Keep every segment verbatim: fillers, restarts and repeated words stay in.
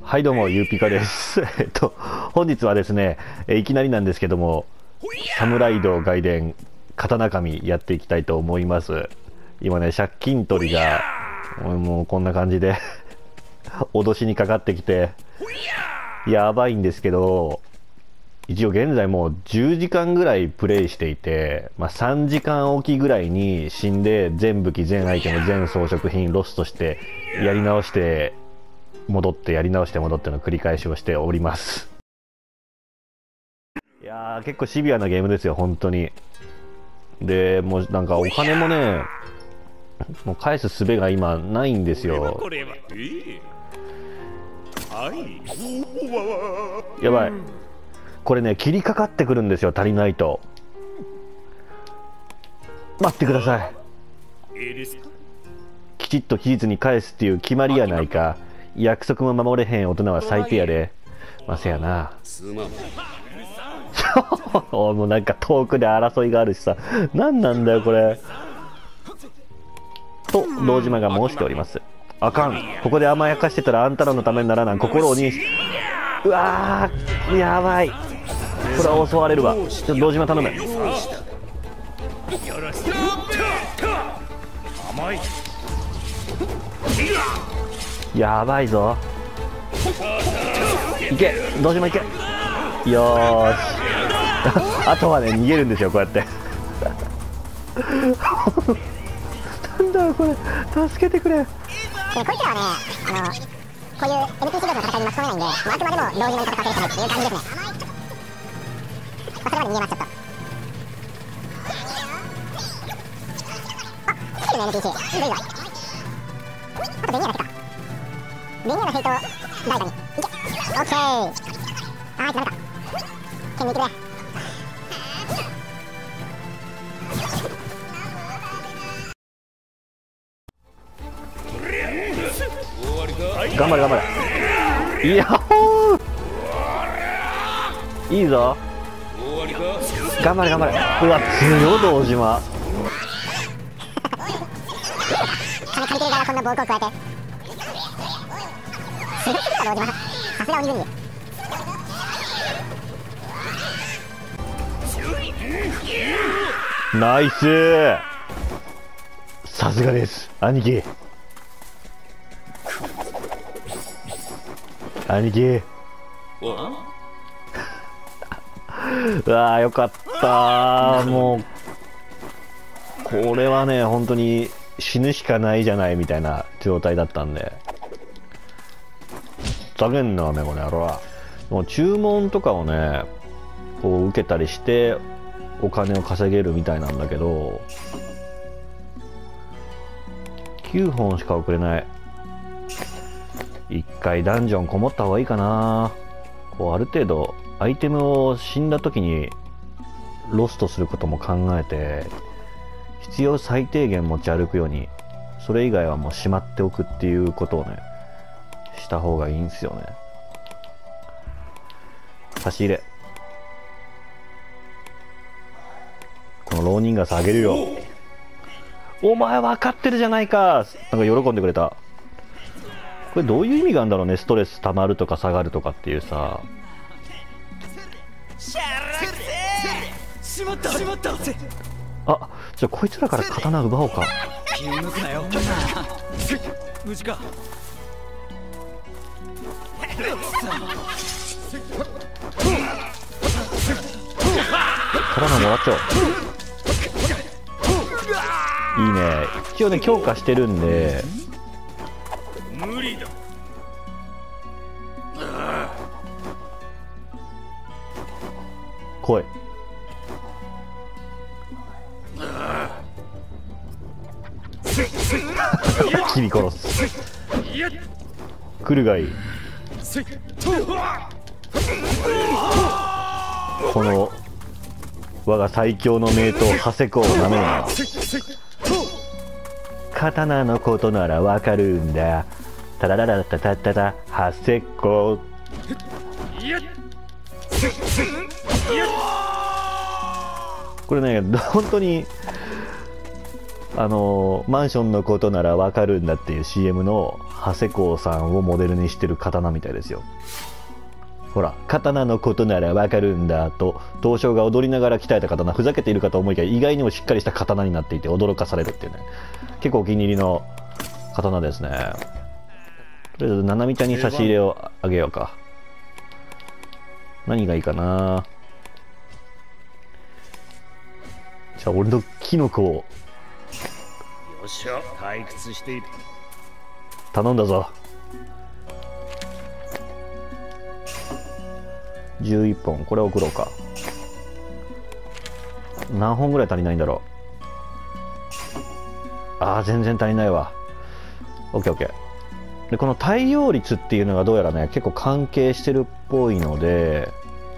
はいどうも、ゆうぴかです。えっと、本日はですね、いきなりなんですけども、サムライド外伝、刀神やっていきたいと思います。今ね、借金取りが、もうこんな感じで、脅しにかかってきて、やばいんですけど、一応現在もうじゅうじかんぐらいプレイしていて、まあ、さんじかんおきぐらいに死んで、全武器、全アイテム、全装飾品ロストして、やり直して、戻ってやり直して戻っての繰り返しをしております。いやー結構シビアなゲームですよ本当に。でもうなんかお金もねもう返す術が今ないんですよ。やばい、これね切りかかってくるんですよ。足りないと。待ってください。きちっと期日に返すっていう決まりやないか。約束も守れへん大人は最低やで。まあ、せやな。もうなんか遠くで争いがあるしさ、何なんだよこれ。と堂島が申しております。あかん、ここで甘やかしてたらあんたらのためにならなん心に。うわーやばい、これは襲われるわ。ちょっと堂島頼む。やばいぞ。いけ堂島いけ。よーしあとはね逃げるんですよこうやってなんだよこれ、助けてくれ。でこいつらはね、あのこういう エヌピーシー 同士の戦いに巻き込めないんで、まあ、あくまでも堂島に戦ってるしかないっていう感じですね。まあ、それまで逃げますちょっと。あ、来てるね エヌピーシー。いいぞいいぞ。あとベニヤだけか。ベニヤのヘイト誰かにいけ。オッケー。あーいつダメか。剣にいってくれ。頑張れ頑張れ。いやほーいいぞ。頑張れ頑張れ。うわ強い堂島。金借りてるからこんな暴行加えて。すごすぎだ堂島。さすが鬼軍に。ナイス、さすがです兄貴。兄貴うわーよかったー。もうこれはね本当に死ぬしかないじゃないみたいな状態だったんで。ざけんなおめえこの野郎は。もう注文とかをねこう受けたりしてお金を稼げるみたいなんだけど、きゅうほんしか送れない。一回ダンジョンこもった方がいいかな。こうある程度アイテムを死んだ時にロストすることも考えて、必要最低限持ち歩くように、それ以外はもうしまっておくっていうことをねした方がいいんですよね。差し入れ、この浪人ガスあげるよ。お前分かってるじゃないか。なんか喜んでくれた。これどういう意味があるんだろうね。ストレス溜まるとか下がるとかっていうさ。あ、じゃあこいつらから刀奪おうか。無事か。刀もらっちゃおう。いいね。一応ね強化してるんで。無理だ。来い。切り殺す。来るがいい。この我が最強の名刀ハセコをなめるな。刀のことならわかるんだ。タラララタタタタハセコ。これね本当にあのマンションのことならわかるんだっていう シーエム の長谷光さんをモデルにしてる刀みたいですよ。ほら、刀のことならわかるんだと東証が踊りながら鍛えた刀、ふざけているかと思いきや意外にもしっかりした刀になっていて驚かされるっていうね、結構お気に入りの刀ですね。とりあえずななみちゃんに差し入れをあげようか。何がいいかな。じゃあ俺のキノコをよっしゃ、退屈している。 頼んだぞ。じゅういっぽん、これ送ろうか。何本ぐらい足りないんだろう。ああ、全然足りないわ。オッケーオッケー。でこの耐用率っていうのがどうやらね結構関係してるっぽいので、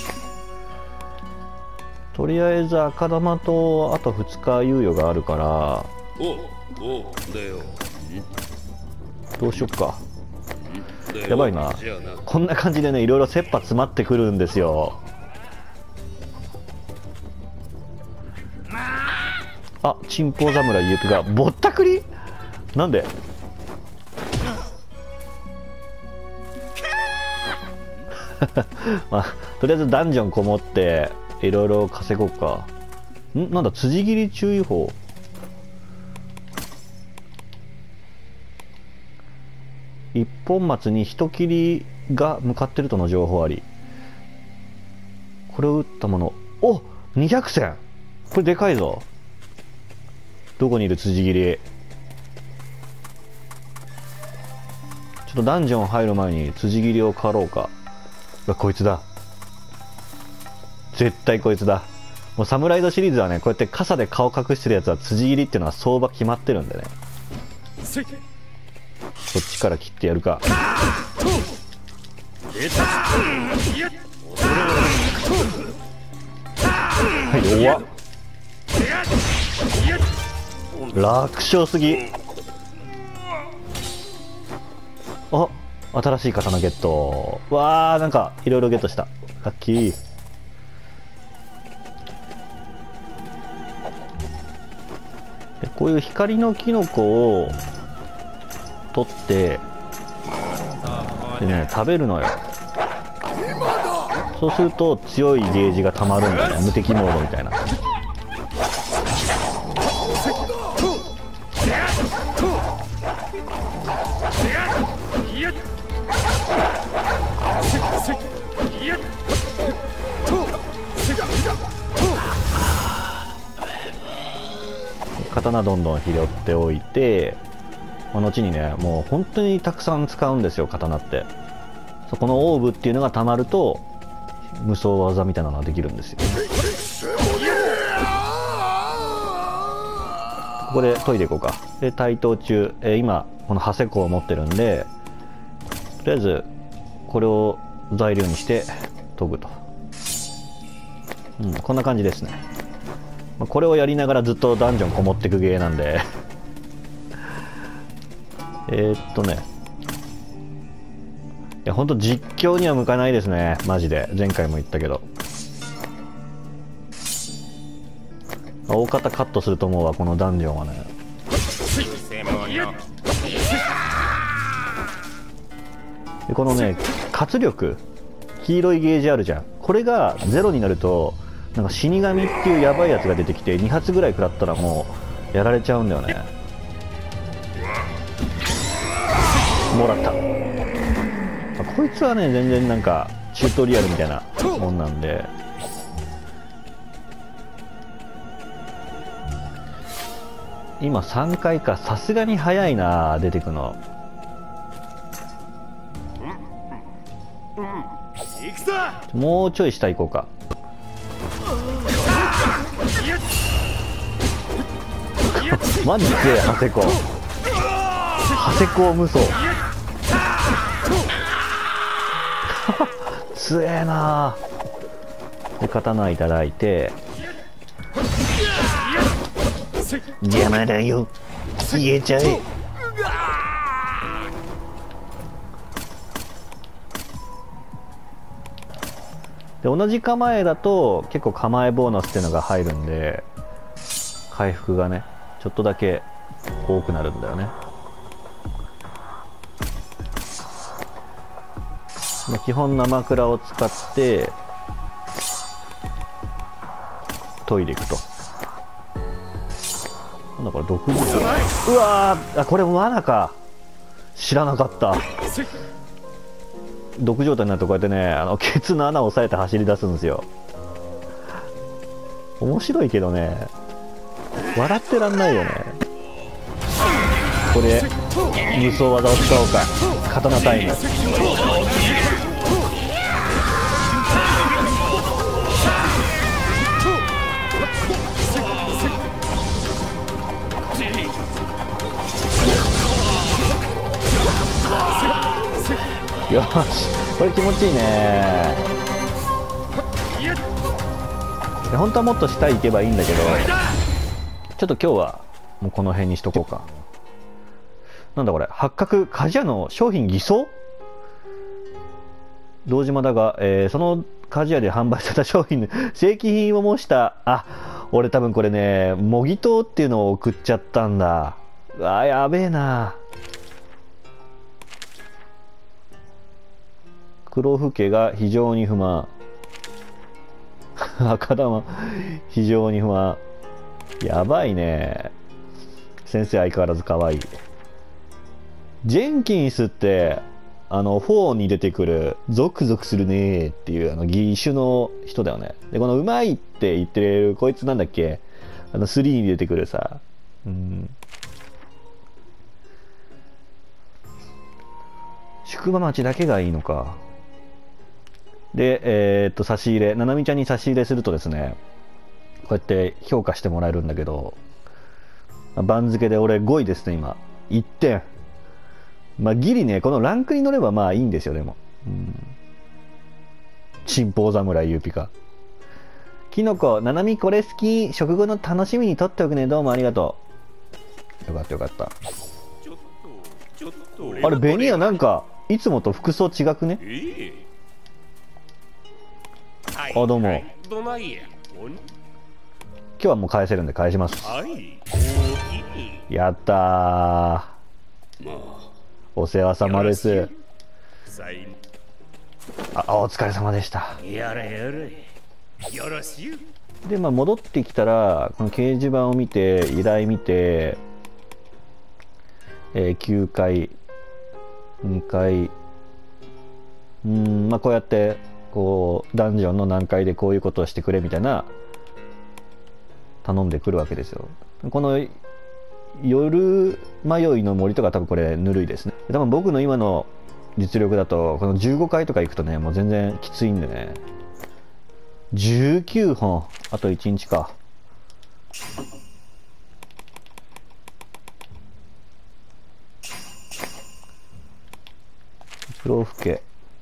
とりあえず赤玉とあとふつか猶予があるから、 おおだよ。 どうしよっか。やばいな。こんな感じでねいろいろ切羽詰まってくるんですよ。あ、チンポウ侍ゆくがぼったくりなんでまあ、とりあえずダンジョンこもっていろいろ稼ごうか。んなんだ、辻切り注意報。一本松に人斬りが向かってるとの情報あり。これを撃ったもの、おにひゃくせん、これでかいぞ。どこにいる辻切り。ちょっとダンジョン入る前に辻切りを狩ろうか。こいつだ、絶対こいつだ。もうサムライドシリーズはねこうやって傘で顔隠してるやつは辻切りっていうのは相場決まってるんでね、こっちから切ってやるか。はい、弱っ、楽勝すぎ。あ、新しい刀ゲット。わー、なんかいろいろゲットした。ラッキー。でこういう光のキノコを取ってでね食べるのよ。そうすると強いゲージがたまるんだよね、無敵モードみたいな。刀どんどん拾っておいて、まあ、後にねもう本当にたくさん使うんですよ刀って。そこのオーブっていうのがたまると無双技みたいなのができるんですよ。ここで研いでいこうか。で対等中、えー、今この長谷光を持ってるんでとりあえずこれを材料にして研ぐと、うん、こんな感じですね。これをやりながらずっとダンジョンこもってくゲーなんでえーっとねいやほんと実況には向かないですねマジで。前回も言ったけど大方カットすると思うわこのダンジョンはね。でこのね活力黄色いゲージあるじゃん、これがゼロになるとなんか死神っていうやばいやつが出てきてに発ぐらい食らったらもうやられちゃうんだよね。もらった。こいつはね全然なんかチュートリアルみたいなもんなんで、今さんかいか、さすがに早いな出てくの。もうちょい下行こうか。マジ強え長谷光。長谷光無双強えな。で刀いただいて、邪魔だよ消えちゃえ。で同じ構えだと結構構えボーナスっていうのが入るんで回復がねちょっとだけ多くなるんだよね。基本生蔵を使ってトイレ行くと。なんだこれ毒物。うわー、あ、これ罠か。知らなかった。毒状態になるとこうやってね、あのケツの穴を押さえて走り出すんですよ。面白いけどね、笑ってらんないよね。これ無双技を使おうか。刀タイム。よし、これ気持ちいいね。本当はもっと下行けばいいんだけど、ちょっと今日はもうこの辺にしとこうか。なんだこれ、八角鍛冶屋の商品偽装。堂島だが、えー、その鍛冶屋で販売された商品の正規品を模した、あ、俺多分これね、模擬刀っていうのを送っちゃったんだ。うわ、やべえな。黒府家が非常に不満。赤玉非常に不満。やばいね。先生相変わらず可愛い。ジェンキンスってあのフォーに出てくるゾクゾクするねーっていうあの義手の人だよね。でこのうまいって言ってるこいつなんだっけ、あのスリーに出てくるさ、うん、宿場町だけがいいのか。で、えー、っと差し入れ、ななみちゃんに差し入れするとですね、こうやって評価してもらえるんだけど、番付で俺ごいですね今。いってん。まあギリね、このランクに乗ればまあいいんですよ。でも、うん、チンポウ侍ゆうピカ。キノコ、ななみこれ好き。食後の楽しみにとっておくね。どうもありがとう。よかったよかった。あれベニヤなんかいつもと服装違くね。あ、どうも。今日はもう返せるんで返します。やったー、お世話様です。あ、お疲れ様でした。でまあ戻ってきたらこの掲示板を見て依頼見て、えー、きゅうかいにかい、うん、まあこうやってこうダンジョンの何階でこういうことをしてくれみたいな頼んでくるわけですよ。この夜迷いの森とか多分これぬるいですね。多分僕の今の実力だとこのじゅうごかいとか行くとね、もう全然きついんでね。じゅうきゅうほん、あといちにちか。黒府家、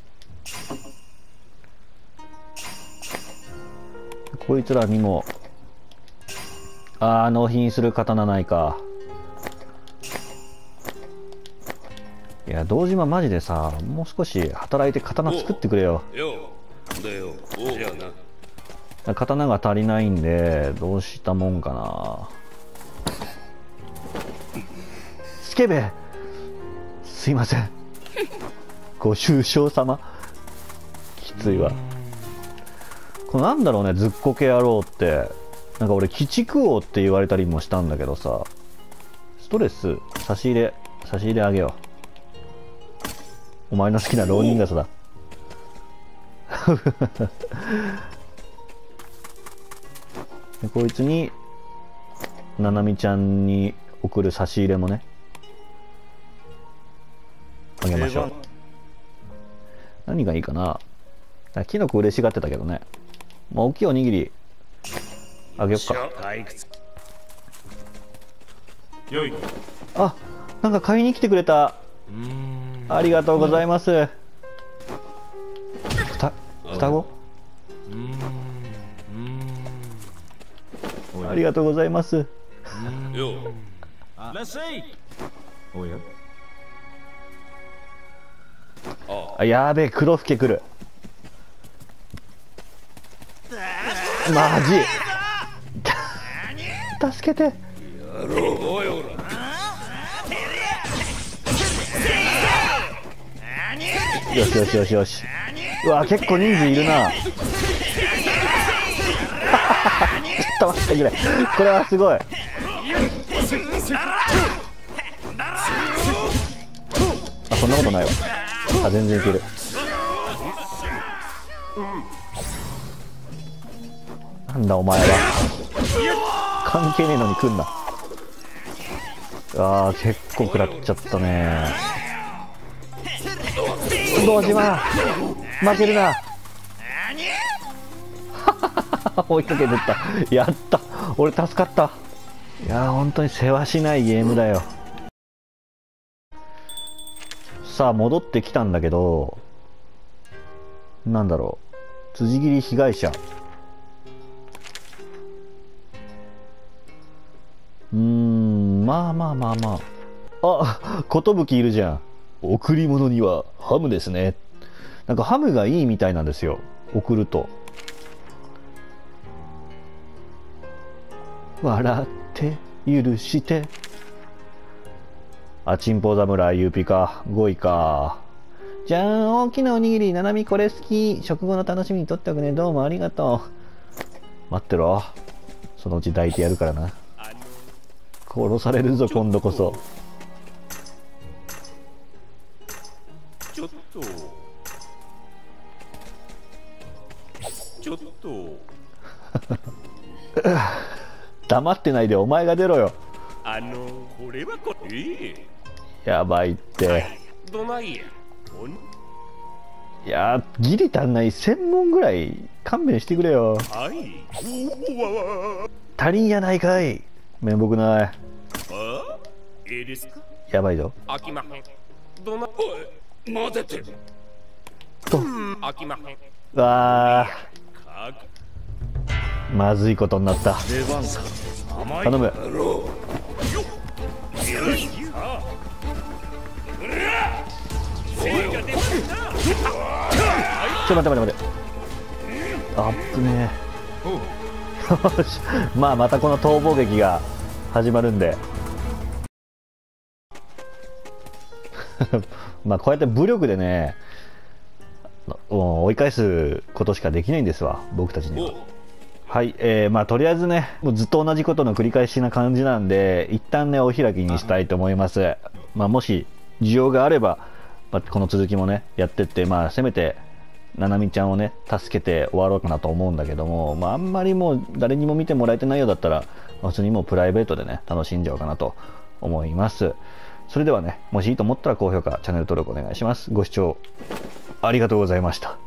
こいつらにも、ああ納品する刀ないか。いや堂島マジでさ、もう少し働いて刀作ってくれよ。刀が足りないんでどうしたもんかな。スケベ、すいません。ご愁傷様。きついわ。これなんだろうね、ずっこけ野郎って。なんか俺鬼畜王って言われたりもしたんだけどさ、ストレス差し入れ差し入れあげよう。お前の好きな浪人傘だ。でこいつにななみちゃんに送る差し入れもねあげましょう。何がいいかな。キノコ嬉しがってたけどね。まあ、大きいおにぎりあげよっか。あ、なんか買いに来てくれた。ありがとうございます。ふた双子ありがとうございます。あ、やべえ、黒ふけ来る。マジ助けて。 よしよしよしよし。うわ結構人数いるな。ちょっと待ってくれ、これはすごい。あ、そんなことないわ。あ、全然いける。なんだお前は、関係ねえのに来んな。あー結構食らっちゃったね。堂島負けるな。追いかけてった。やった、俺助かった。いやー本当に世話しないゲームだよ。さあ戻ってきたんだけど、なんだろう、辻斬り被害者。うーん、まあまあまあまあ。あ、寿いるじゃん。贈り物にはハムですね。なんかハムがいいみたいなんですよ、送ると。笑って許して。あ、チンポ侍ユーピか、ごいか。じゃーん、大きなおにぎり、ななみこれ好き。食後の楽しみにとっておくね。どうもありがとう。待ってろ、そのうち抱いてやるからな。殺されるぞ今度こそ。 ちょっとちょっと黙ってないでお前が出ろよ。 あのこれはこれ、えー、やばいって。 どないや。 いやーギリ足んない。せん問ぐらい勘弁してくれよ。 はい。 足りんやないかい。面目ない。 あええですか。 やばいぞ。 飽きまへん。どなおい混ぜてと飽きまへん。 わかーまずいことになった。 出番さ。 頼む。ちょ待って待って待って。あっぶねえ。よし、まあまたこの逃亡劇が始まるんでまあこうやって武力でね追い返すことしかできないんですわ、僕たちには。はい、えー、まあとりあえずねもうずっと同じことの繰り返しな感じなんで、一旦ねお開きにしたいと思います。まあもし需要があれば、まあ、この続きもねやってって、まあせめてななみちゃんをね助けて終わろうかなと思うんだけども、まああんまりもう誰にも見てもらえてないようだったら、まあ、普通にもうプライベートでね楽しんじゃおうかなと思います。それではね、もしいいと思ったら高評価チャンネル登録お願いします。ご視聴ありがとうございました。